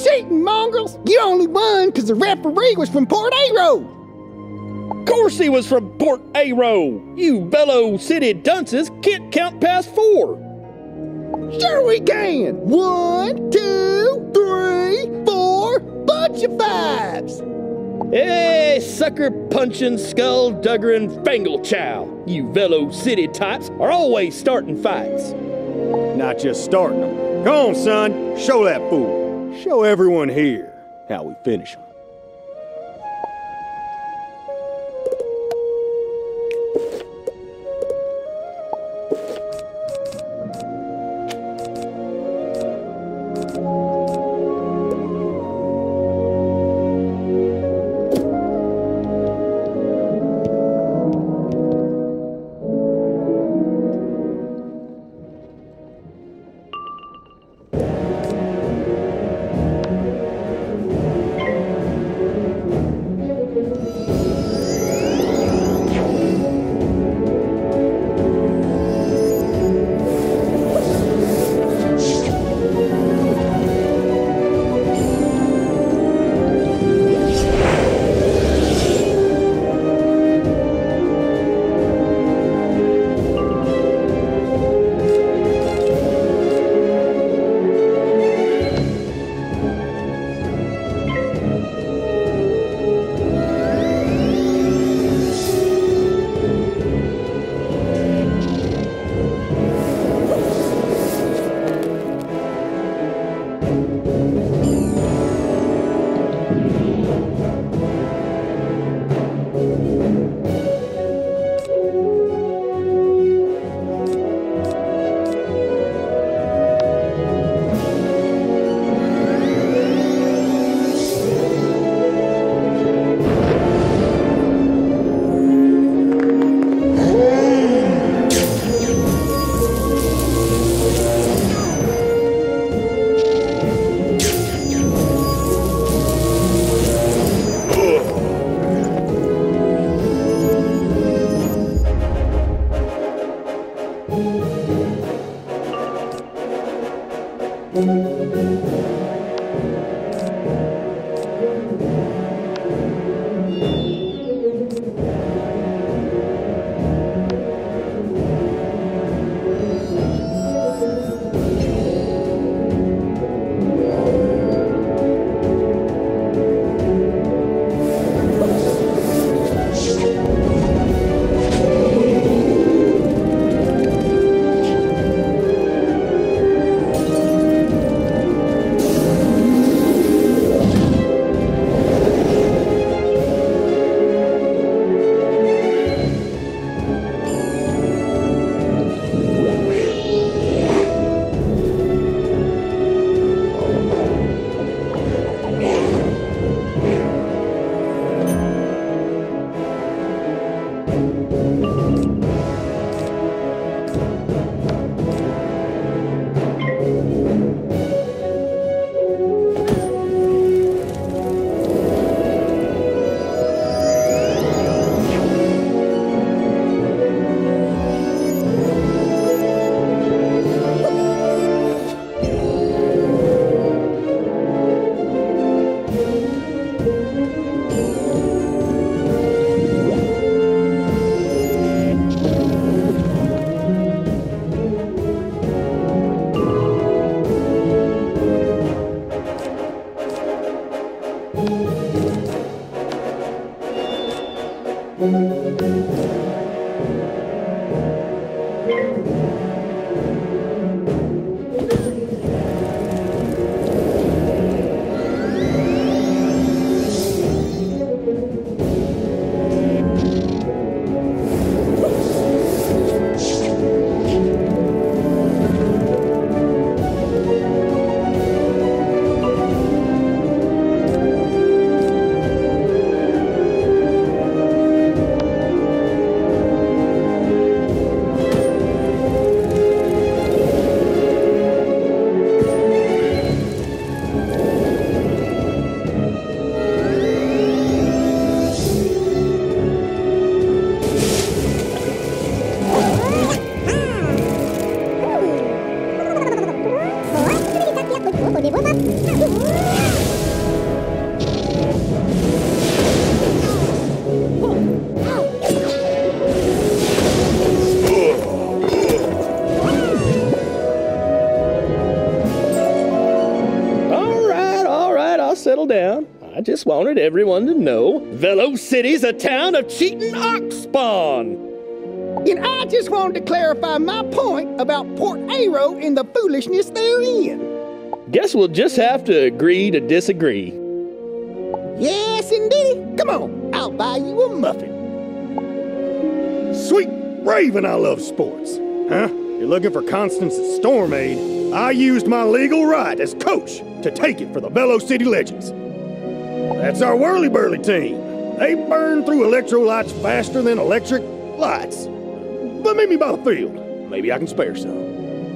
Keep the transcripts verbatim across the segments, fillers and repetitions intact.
cheating, mongrels! You only won because the referee was from Port Arrow! Of course he was from Port Arrow! You Velo City dunces can't count past four! Sure we can! One, two, three, four, bunch of fives! Hey, sucker punching, skull-duggering Fangle-chow! You Velo City types are always starting fights! Not just starting them. Come on, son, show that fool. Show everyone here how we finish him. settle down. I just wanted everyone to know Velo City's a town of cheating ox spawn. And I just wanted to clarify my point about Port Aero and the foolishness therein. Guess we'll just have to agree to disagree. Yes, indeed. Come on, I'll buy you a muffin. Sweet Raven, I love sports. Huh? You're looking for Constance at Stormaid? I used my legal right as coach to take it for the Velo City Legends. That's our whirly-burly team. They burn through electrolytes faster than electric lights. But meet me by the field. Maybe I can spare some.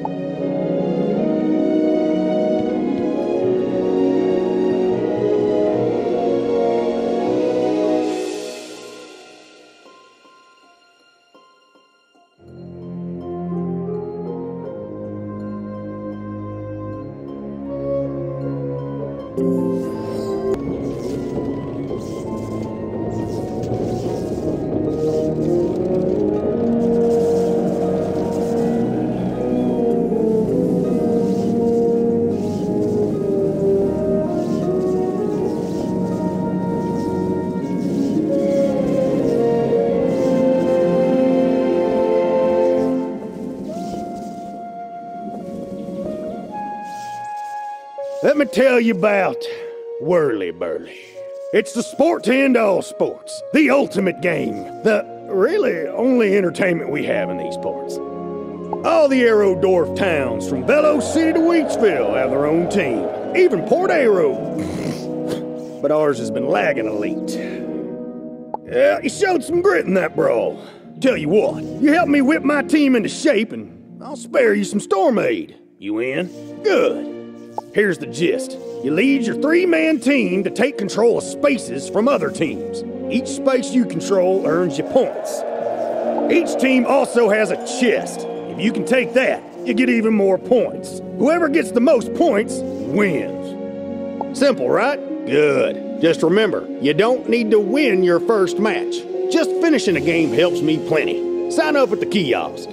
Let me tell you about Whirly-Burly. It's the sport to end all sports, the ultimate game, the really only entertainment we have in these parts. All the Aerodorf towns from Velo City to Wheatsville have their own team, even Port Aero. But ours has been lagging a late. Yeah, you showed some grit in that brawl. Tell you what, you helped me whip my team into shape and I'll spare you some Stormaid. You in? Good. Here's the gist. You lead your three-man team to take control of spaces from other teams. Each space you control earns you points. Each team also has a chest. If you can take that, you get even more points. Whoever gets the most points wins. Simple, right? Good. Just remember, you don't need to win your first match. Just finishing a game helps me plenty. Sign up at the kiosk.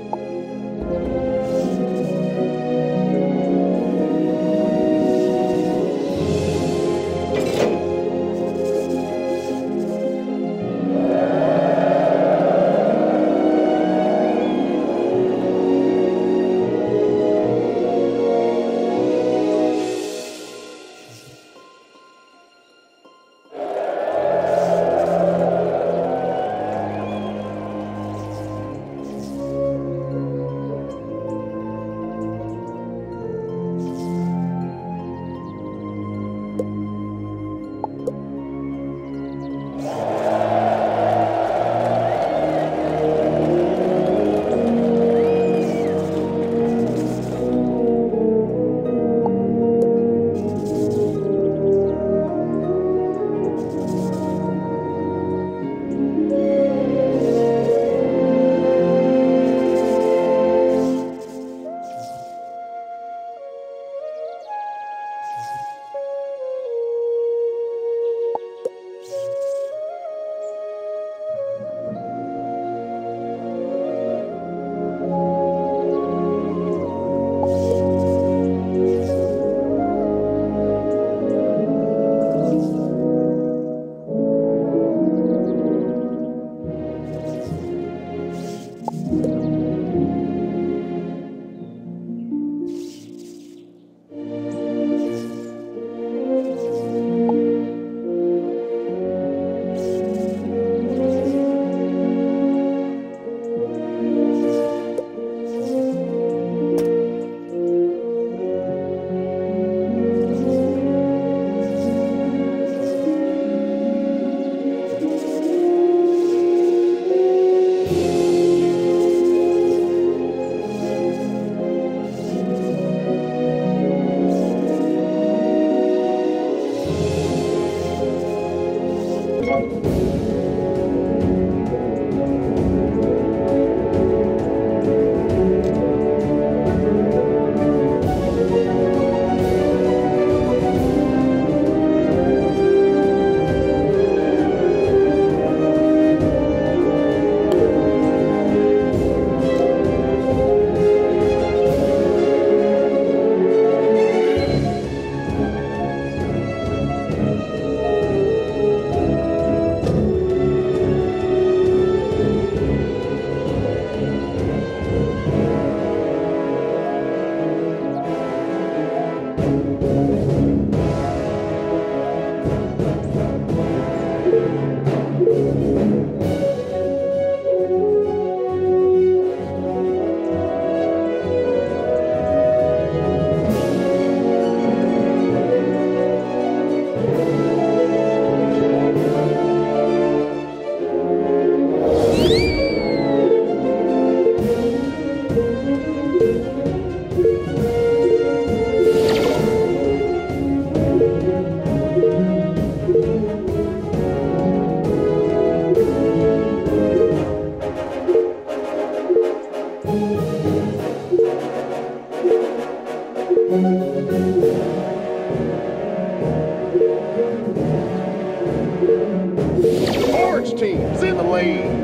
team's in the lead.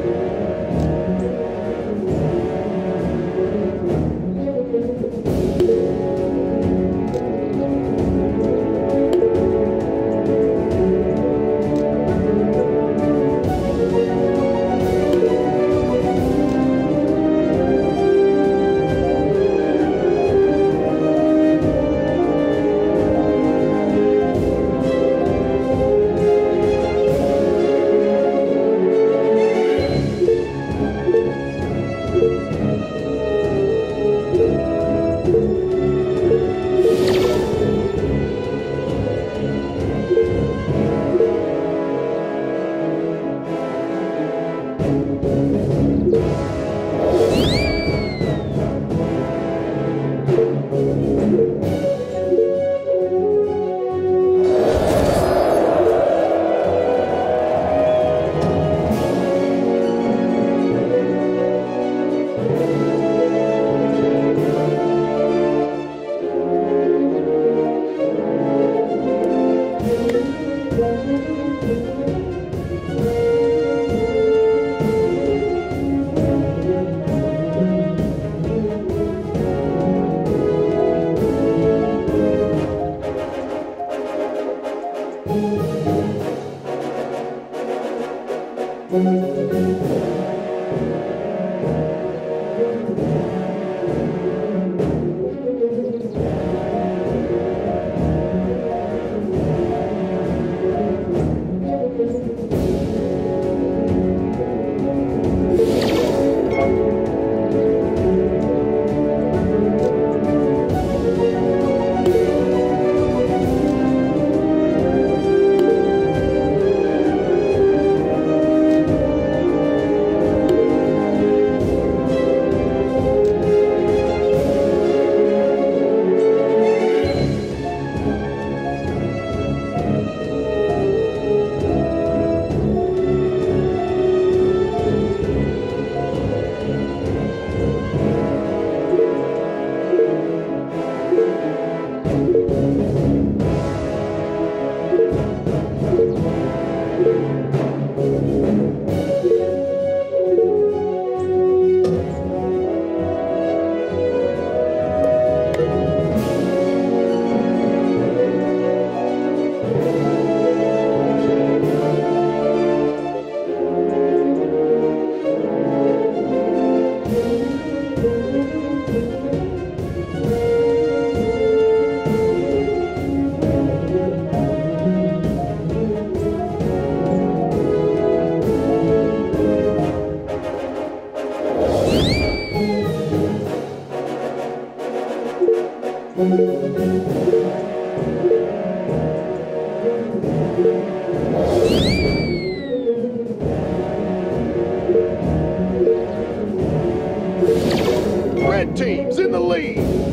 Red team's in the lead.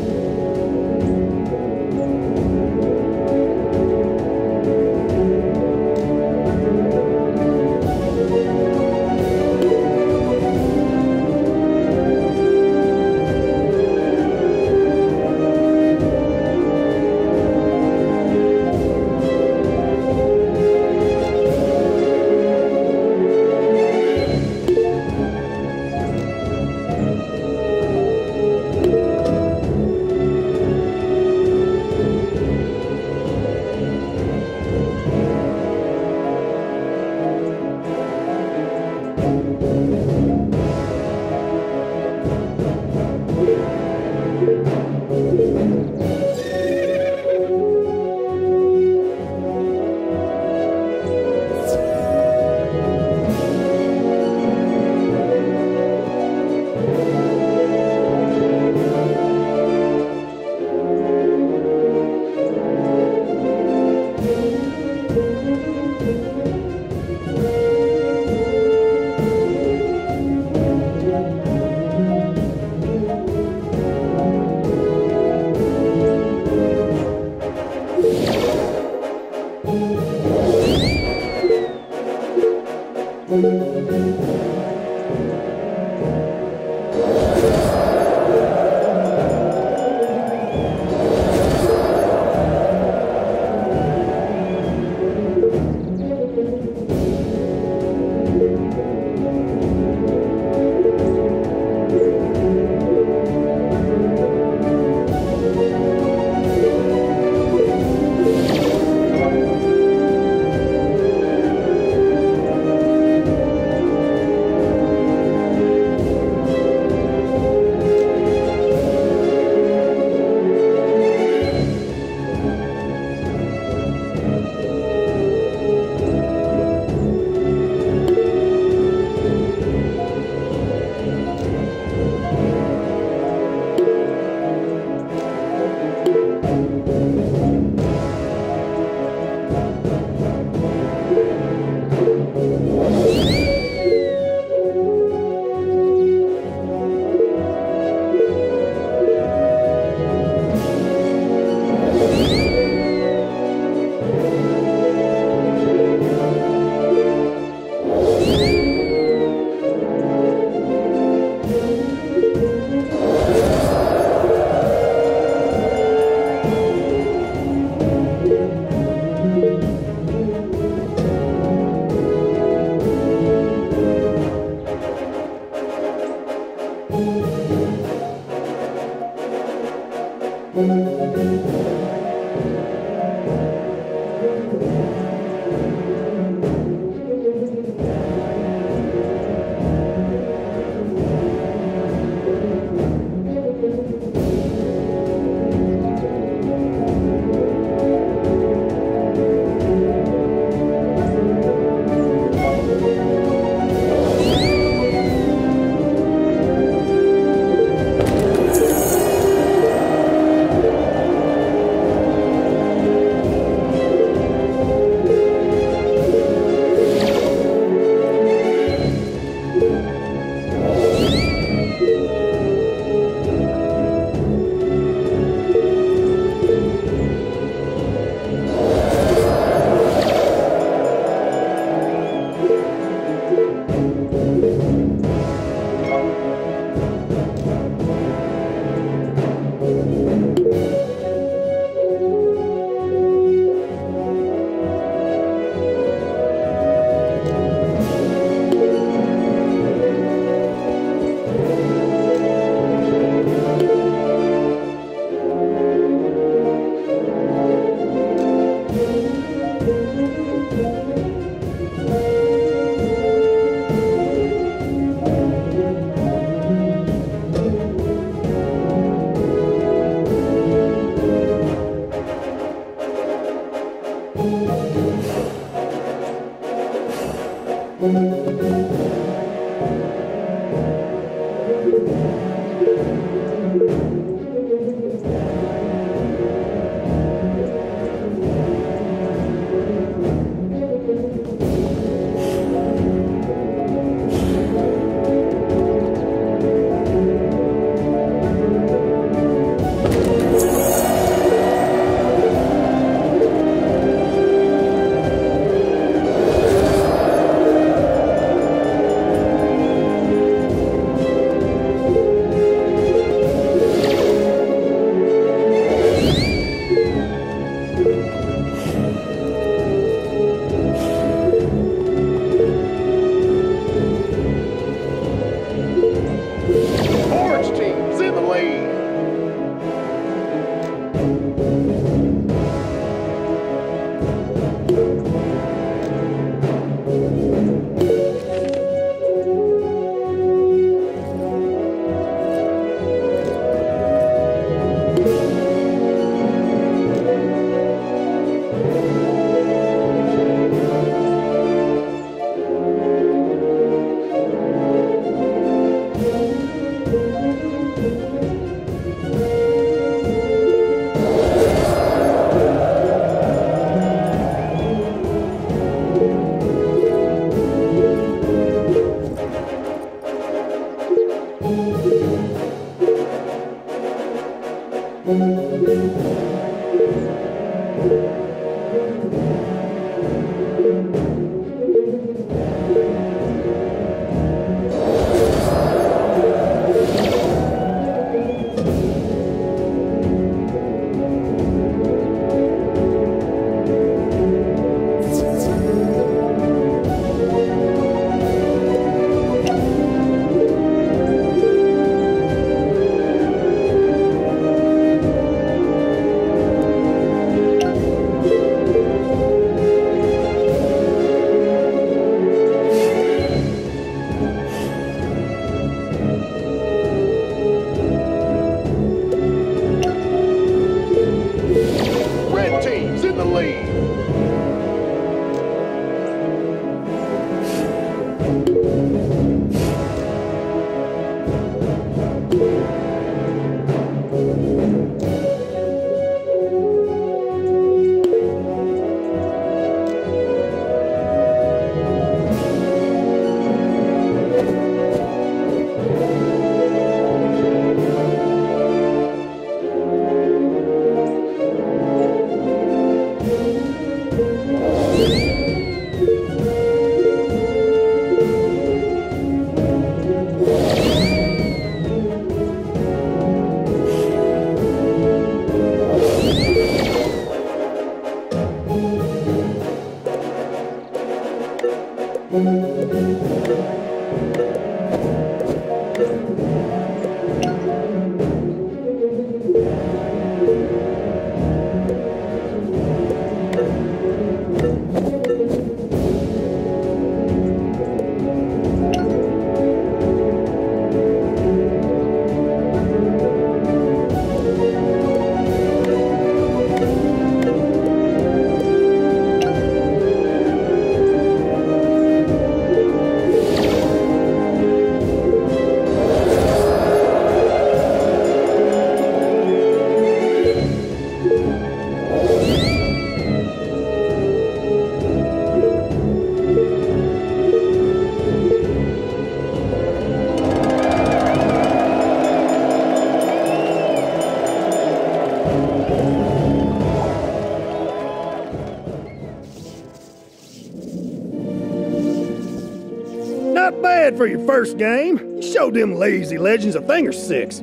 Not bad for your first game. You showed them lazy legends a thing or six.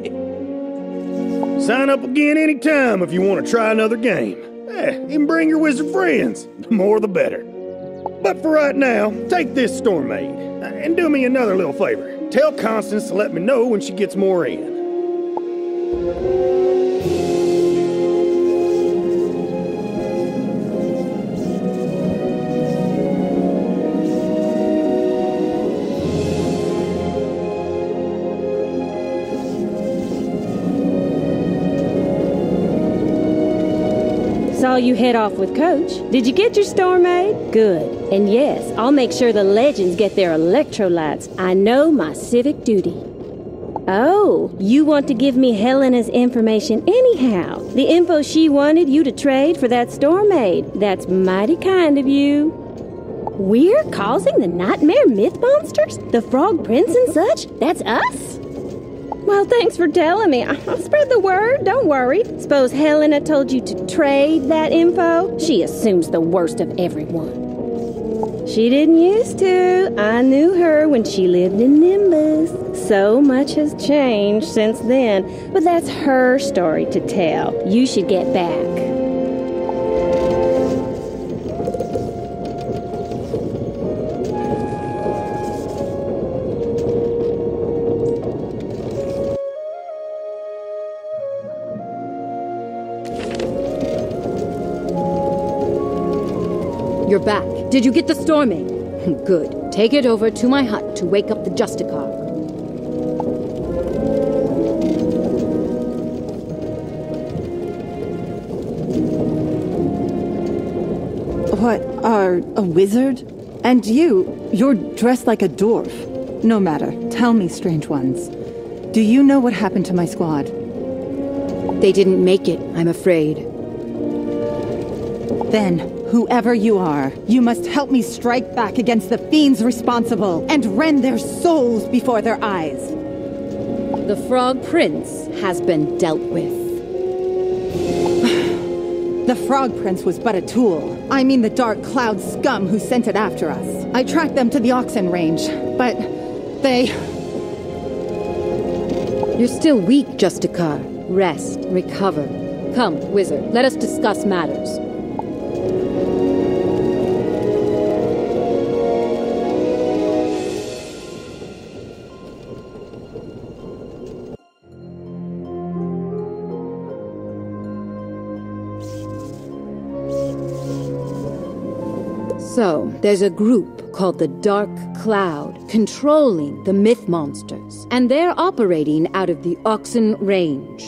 Sign up again anytime if you want to try another game. Eh, even bring your wizard friends. The more the better. But for right now, take this Stormaid. And do me another little favor. Tell Constance to let me know when she gets more in. Saw you head off with Coach. Did you get your Stormaid? Good. And yes, I'll make sure the legends get their electrolytes. I know my civic duty. Oh, you want to give me Helena's information anyhow? The info she wanted you to trade for that Stormaid. That's mighty kind of you. We're causing the nightmare myth monsters? The Frog Prince and such? That's us? Well, thanks for telling me. I'll spread the word, don't worry. Suppose Helena told you to trade that info? She assumes the worst of everyone. She didn't used to. I knew her when she lived in Nimbus. So much has changed since then, but that's her story to tell. You should get back. You're back. Did you get the Stormaid? Good. Take it over to my hut to wake up the Justicar. What, are a wizard? And you, you're dressed like a dwarf. No matter. Tell me, strange ones. Do you know what happened to my squad? They didn't make it, I'm afraid. Then, whoever you are, you must help me strike back against the fiends responsible and rend their souls before their eyes. The Frog Prince has been dealt with. The Frog Prince was but a tool. I mean the Dark Cloud scum who sent it after us. I tracked them to the Oxen Range, but they... You're still weak, Justicar. Rest, recover. Come, wizard, let us discuss matters. So, there's a group called the Dark Cloud controlling the myth monsters, and they're operating out of the Oxen Range.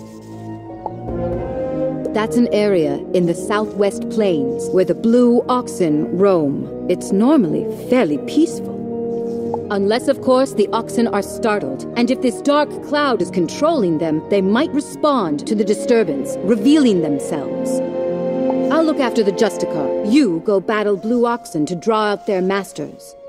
That's an area in the southwest plains where the blue oxen roam. It's normally fairly peaceful. Unless, of course, the oxen are startled, and if this dark cloud is controlling them, they might respond to the disturbance, revealing themselves. I'll look after the Justicar. You go battle blue oxen to draw out their masters.